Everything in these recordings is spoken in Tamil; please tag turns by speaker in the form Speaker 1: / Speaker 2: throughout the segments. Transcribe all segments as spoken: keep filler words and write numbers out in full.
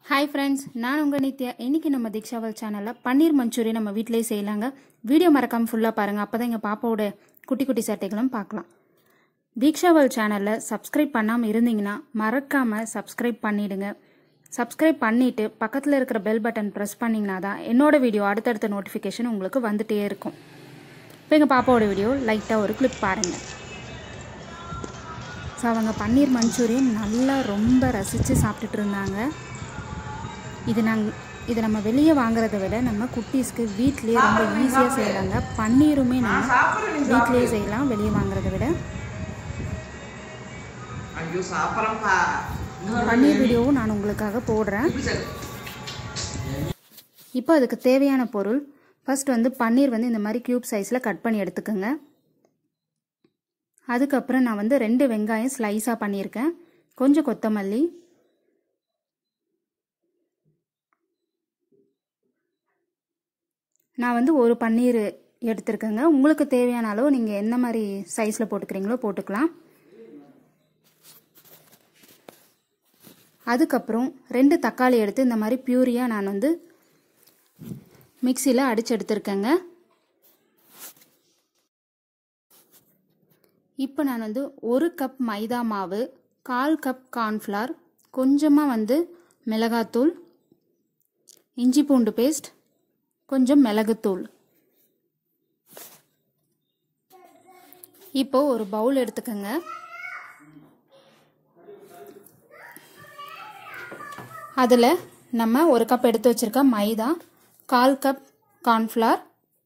Speaker 1: Hi friends, நான் உங்க நித்யா. இன்னைக்கு நம்ம தீக்ஷாவல் சேனல்ல பன்னீர் மஞ்சூரியன் நம்ம வீட்லயே செய்யலாங்க. வீடியோ மறக்காம ஃபுல்லா பாருங்க. அப்பதான் எங்க பாப்பாவோட குட்டி குட்டி சேட்டைகளும் பார்க்கலாம். தீக்ஷாவல் சேனல்ல சப்ஸ்கிரைப் பண்ணாம இருந்தீங்கன்னா மறக்காம சப்ஸ்கிரைப் பண்ணிடுங்க. சப்ஸ்கிரைப் பண்ணிட்டு பக்கத்துல இருக்கிற பெல் பட்டன் பிரஸ் பண்ணீங்கன்னா தான் என்னோட வீடியோ அடுத்தடுத்த நோட்டிஃபிகேஷன் உங்களுக்கு வந்துட்டே இருக்கும். இப்போ எங்க பாப்பாவோட வீடியோ லைட்டா ஒரு கிளிப் பாருங்க. ஸோ அவங்க பன்னீர் மஞ்சூரியன் நல்லா ரொம்ப ரசித்து சாப்பிட்டுட்டு இருந்தாங்க. இது நாங்கள் இது நம்ம வெளியே வாங்குறத விட நம்ம குட்டீஸ்க்கு வீட்லேயே ரொம்ப ஈஸியாக செய்யலாங்க. பன்னீருமே நம்ம வீட்லேயே செய்யலாம் வெளியே வாங்குறத விட. பன்னீர் வீடியோவும் நான் உங்களுக்காக போடுறேன். இப்போ அதுக்கு தேவையான பொருள், ஃபர்ஸ்ட் வந்து பன்னீர் வந்து இந்த மாதிரி க்யூப் சைஸில் கட் பண்ணி எடுத்துக்கோங்க. அதுக்கப்புறம் நான் வந்து ரெண்டு வெங்காயம் ஸ்லைஸாக பண்ணியிருக்கேன், கொஞ்சம் கொத்தமல்லி, நான் வந்து ஒரு பன்னீர் எடுத்துருக்கேங்க. உங்களுக்கு தேவையான அளவு நீங்கள் எந்த மாதிரி சைஸில் போட்டுக்கிறீங்களோ போட்டுக்கலாம். அதுக்கப்புறம் ரெண்டு தக்காளி எடுத்து இந்த மாதிரி பியூரியாக நான் வந்து மிக்சியில் அடித்து எடுத்துருக்கேங்க. இப்போ நான் வந்து ஒரு கப் மைதா மாவு, கால் கப் கார்ன்ஃப்ளவர், கொஞ்சமாக வந்து மிளகாத்தூள், இஞ்சி பூண்டு பேஸ்ட், கொஞ்சம் மிளகுத்தூள். இப்போ ஒரு பவுல் எடுத்துக்கோங்க. அதில் நம்ம ஒரு கப் எடுத்து வச்சிருக்க மைதா, கால் கப் கார்ன்ஃப்ளவர்,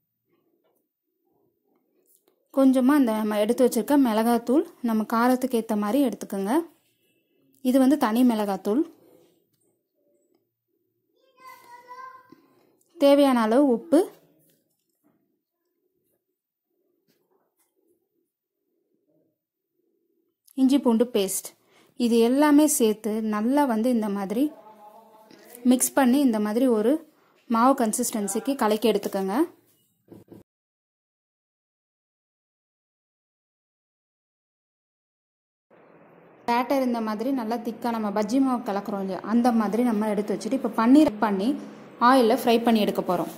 Speaker 1: கொஞ்சமாக அந்த நம்ம எடுத்து வச்சிருக்க மிளகாத்தூள், நம்ம காரத்துக்கு ஏற்ற மாதிரி எடுத்துக்கோங்க. இது வந்து தனி மிளகாத்தூள், தேவையான அளவு உப்பு, இஞ்சி பூண்டு பேஸ்ட், இது எல்லாமே சேர்த்து நல்லா வந்து இந்த மாதிரி மிக்ஸ் பண்ணி இந்த மாதிரி ஒரு மாவு கன்சிஸ்டன்சிக்கு கலக்கி எடுத்துக்கோங்க. பேட்டர் இந்த மாதிரி நல்லா திக்காக நம்ம பஜ்ஜி மாவு கலக்கிறோம் இல்லையா, அந்த மாதிரி நம்ம எடுத்து வச்சுட்டு இப்போ பன்னீர் பண்ணி ஆயிலில் ஃப்ரை பண்ணி எடுக்க போகிறோம்.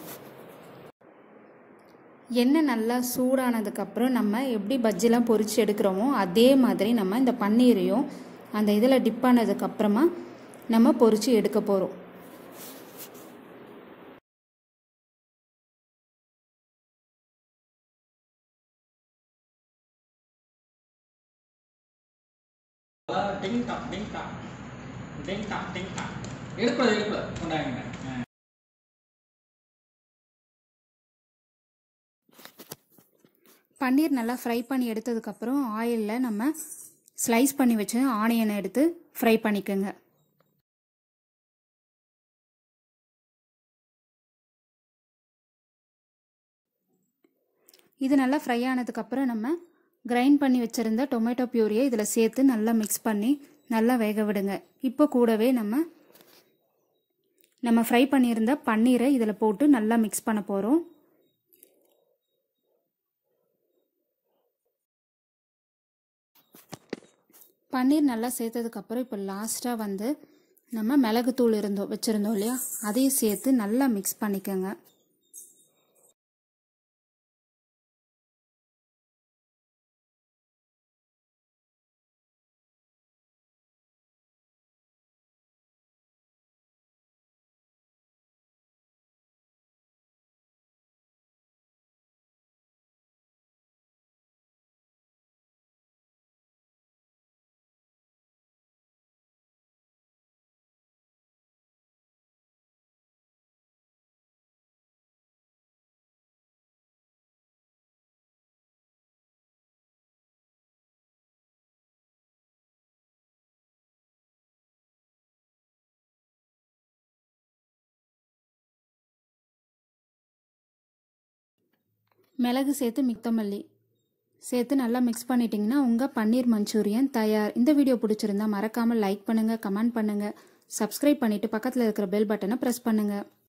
Speaker 1: எண்ணெய் நல்லா சூடானதுக்கப்புறம் நம்ம எப்படி பஜ்ஜிலாம் பொரிச்சு எடுக்கிறோமோ அதே மாதிரி நம்ம இந்த பன்னீரையும் அந்த இதில் டிப் பண்ணதுக்கப்புறமா நம்ம பொரிச்சு எடுக்க போகிறோம். பன்னீர் நல்லா ஃப்ரை பண்ணி எடுத்ததுக்கப்புறம் ஆயிலில் நம்ம ஸ்லைஸ் பண்ணி வச்சு ஆனியனை எடுத்து ஃப்ரை பண்ணிக்கோங்க. இது நல்லா ஃப்ரை ஆனதுக்கப்புறம் நம்ம கிரைண்ட் பண்ணி வச்சுருந்த டொமேட்டோ பியூரியை இதில் சேர்த்து நல்லா மிக்ஸ் பண்ணி நல்லா வேக விடுங்க. இப்போ கூடவே நம்ம நம்ம ஃப்ரை பண்ணியிருந்த பன்னீரை இதில் போட்டு நல்லா மிக்ஸ் பண்ண போகிறோம். பன்னீர் நல்லா சேர்த்ததுக்கப்புறம் இப்போ லாஸ்ட்டாக வந்து நம்ம மிளகுத்தூள் இருந்தோம் வச்சுருந்தோம் இல்லையா, அதையும் சேர்த்து நல்லா மிக்ஸ் பண்ணிக்கோங்க. மிளகு சேர்த்து மிக்தமல்லி சேர்த்து நல்லா மிக்ஸ் பண்ணிட்டீங்கன்னா உங்கள் பன்னீர் மஞ்சூரியன் தயார். இந்த வீடியோ பிடிச்சிருந்தா மறக்காமல் லைக் பண்ணுங்கள், கமெண்ட் பண்ணுங்கள், சப்ஸ்கிரைப் பண்ணிவிட்டு பக்கத்தில் இருக்கிற பெல் பட்டனை ப்ரெஸ் பண்ணுங்கள்.